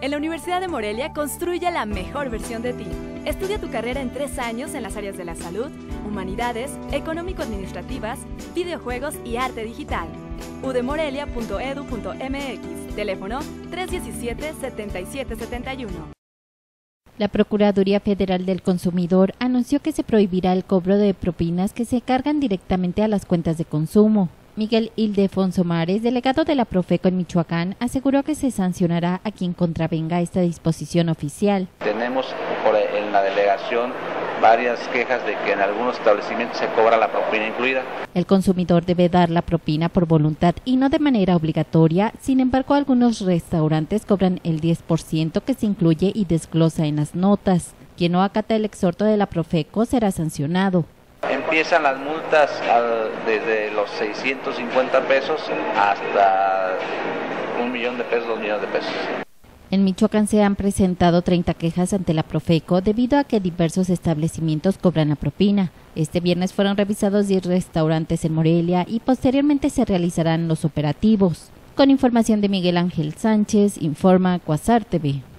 En la Universidad de Morelia construye la mejor versión de ti. Estudia tu carrera en 3 años en las áreas de la salud, humanidades, económico-administrativas, videojuegos y arte digital. udemorelia.edu.mx, teléfono 317-7771. La Procuraduría Federal del Consumidor anunció que se prohibirá el cobro de propinas que se cargan directamente a las cuentas de consumo. Miguel Ildefonso Mares, delegado de la Profeco en Michoacán, aseguró que se sancionará a quien contravenga esta disposición oficial. Tenemos en la delegación varias quejas de que en algunos establecimientos se cobra la propina incluida. El consumidor debe dar la propina por voluntad y no de manera obligatoria. Sin embargo, algunos restaurantes cobran el 10% que se incluye y desglosa en las notas. Quien no acata el exhorto de la Profeco será sancionado. Empiezan las multas desde los 650 pesos hasta 1 millón de pesos, 2 millones de pesos. En Michoacán se han presentado 30 quejas ante la Profeco debido a que diversos establecimientos cobran la propina. Este viernes fueron revisados 10 restaurantes en Morelia y posteriormente se realizarán los operativos. Con información de Miguel Ángel Sánchez, informa Cuasar TV.